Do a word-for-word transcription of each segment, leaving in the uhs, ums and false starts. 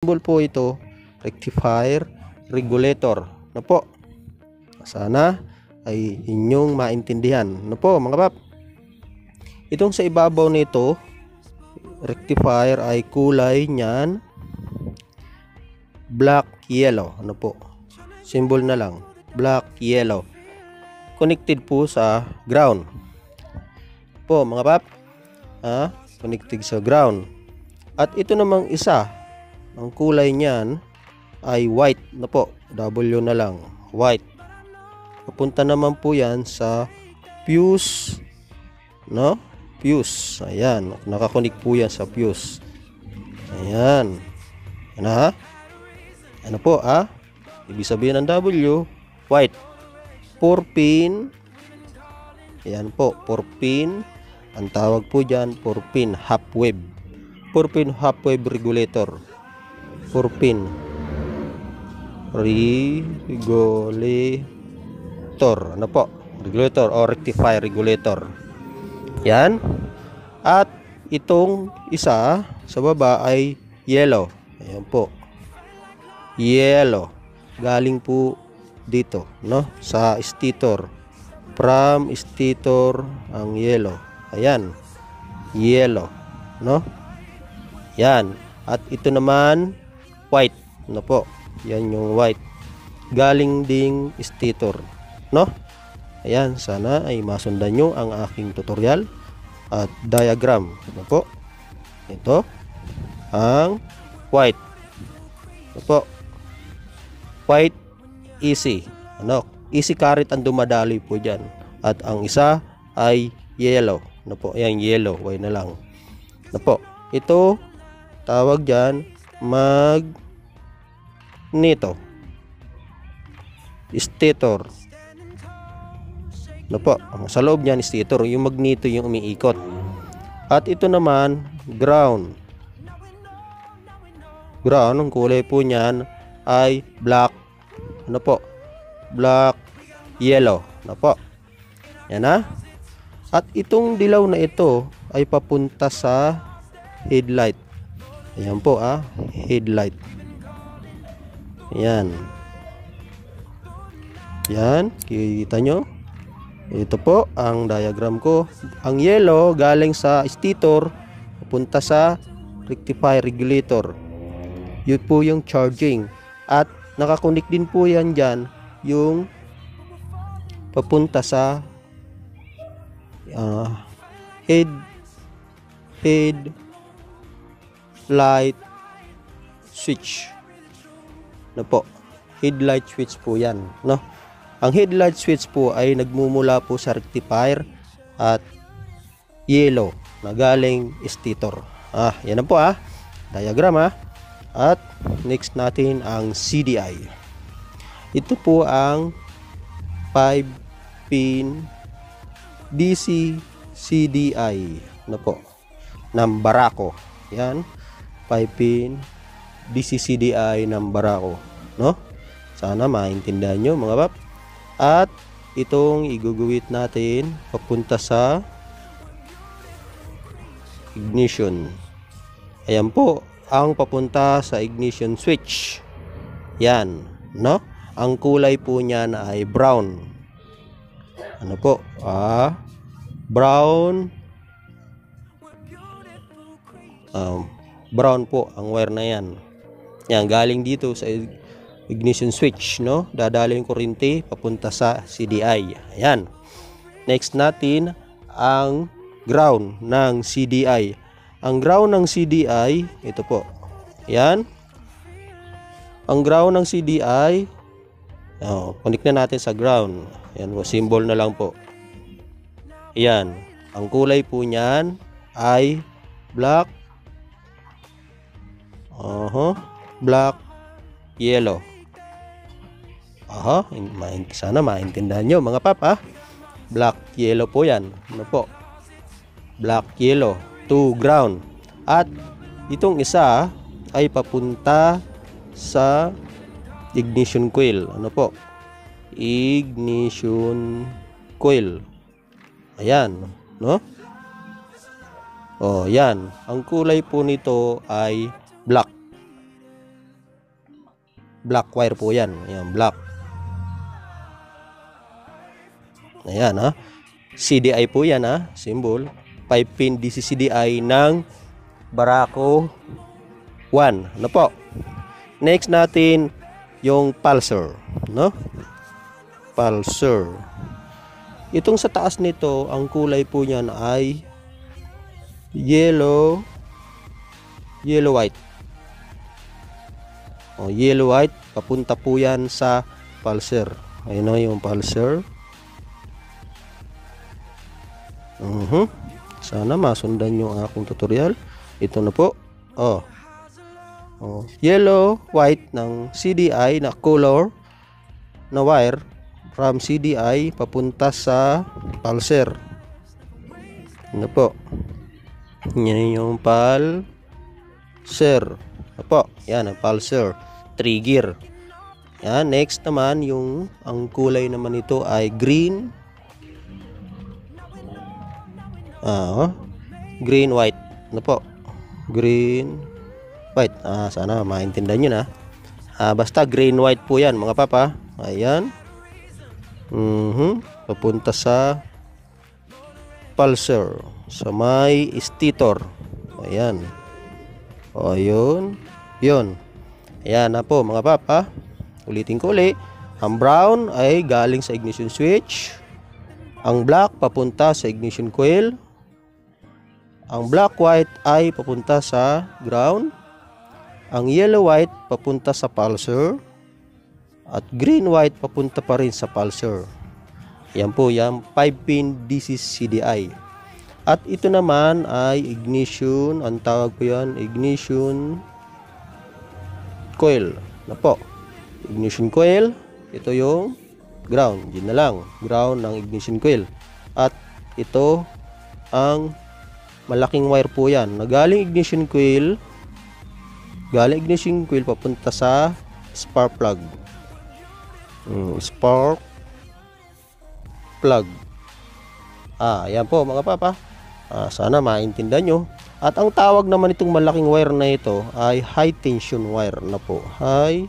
symbol po ito, rectifier regulator. Ano po? Sana ay inyong maintindihan. Ano po mga pap? Itong sa ibabaw nito, rectifier ay kulay niyan black yellow. Ano po? Symbol na lang, black yellow. Connected po sa ground. Po mga pap, ah, connected sa ground. At ito namang isa, ang kulay niyan ay white na po, W na lang, white. Papunta naman po yan sa fuse, no? Fuse, ayan, nakakonik po yan sa fuse. Ayan, ayan ha. Ano po ah, ibig sabihin ng W, white. four pin, ayan po, four pin. Ang tawag po dyan, four pin half wave. four pin half wave regulator. four pin regulator. Ano po? Regulator o rectifier regulator. Yan. At itong isa sa baba ay yellow. Ayan po. Yellow. Galing po dito, no? Sa stator. From stator ang yellow. Ayan. Yellow, no? Yan. At ito naman white, no po? Yan yung white. Galing ding stator, no? Ayan, sana ay masundan nyo ang aking tutorial at diagram, no po? Ito ang white, no po? White easy, ano? Easy current ang dumadaloy po dyan. At ang isa ay yellow, no po? Ayan, yellow, white na lang, no po? Ito tawag dyan magneto stator, no po? Sa loob niyan stator, yung magneto yung umiikot. At ito naman ground. Ground, ang kulay po niyan ay black, ano po? Black yellow, no po? Yan ha. At itong dilaw na ito ay papunta sa headlight. Ayan po ah, headlight. Yan. Yan, kita nyo. Ito po ang diagram ko. Ang yellow galing sa stator papunta sa rectifier regulator. Yun po yung charging. At nakakonik din po yan dyan yung papunta sa uh, head head light switch, no po? Headlight switch po yan, no? Ang headlight switch po ay nagmumula po sa rectifier at yellow na galing stator. Ah, yan na po ah, diagram ah. At next natin ang C D I. Ito po ang five pin D C C D I, ano po, ng Barako. Yan, five pin D C C D I ng Barako, no? Sana maintindihan nyo mga pap. At itong iguguhit natin papunta sa ignition. Ayan po ang papunta sa ignition switch. Yan, no? Ang kulay po niyan ay brown. Ano po? Ah, brown. Um, brown po ang wire na yan. Yan, galing dito sa ignition switch, no? Dadalo yung kuryente papunta sa C D I. Ayan. Next natin ang ground ng C D I. Ang ground ng C D I, ito po. Ayan. Ang ground ng C D I, oh, connect na natin sa ground. Ayan po, symbol na lang po. Ayan. Ang kulay po niyan ay black. Uh-huh. Black, yellow. Aha, sana maintindihan nyo mga pap ah. Black, yellow po yan. Ano po? Black, yellow to ground. At itong isa ay papunta sa ignition coil. Ano po? Ignition coil. Ayan, no? Oh, yan. Ang kulay po nito ay black. Black wire po yan. Ayan, black. Ayan ha. C D I po yan ha. Symbol. five pin D C C D I ng Barako one. Ano po? Next natin yung pulsar. No? Pulsar. Itong sa taas nito, ang kulay po niyan ay yellow yellow white. O, yellow white, papunta po yan sa pulsar. Ayun na yung pulsar. Uh-huh. Sana masundan yung aking tutorial. Ito na po. Oh. Oh, yellow white ng C D I na color na wire from C D I papunta sa pulsar. Ano po? Yan yung pulsar. Ano po? Yan ang pulsar. Trigger. Yan. Next naman, yung ang kulay naman ito ay green. Ah, green white. Ano po? Green white. Ah, sana maintindihan nyo na. Ah, basta green white po yan mga papa. Ayan. Mhm. Papunta sa pulsar, sa may stator. Ayan. O, yun. Yun. Ayan na po mga papa. Ulitin ko ulit. Ang brown ay galing sa ignition switch. Ang black papunta sa ignition coil. Ang black white ay papunta sa ground. Ang yellow white papunta sa pulsar. At green white papunta pa rin sa pulsar. Yan po yan, five pin D C C D I. At ito naman ay ignition, ang tawag po yan, ignition coil. Na po, ignition coil, ito yung ground, yun na lang, ground ng ignition coil. At ito ang malaking wire po yan, na galing ignition coil, galing ignition coil papunta sa spark plug. Hmm, spark plug. Ah, ayan po mga papa. Ah, sana maintindihan nyo. At ang tawag naman itong malaking wire na ito ay high tension wire na po. High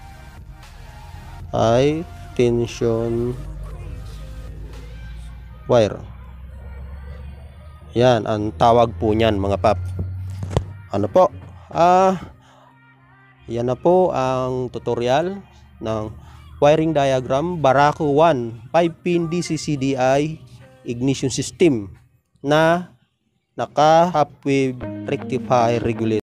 high tension wire. Yan ang tawag po niyan mga pap. Ano po? Ah, yan na po ang tutorial ng wiring diagram Barako one five pin D C C D I ignition system na naka half wave rectifier regulator.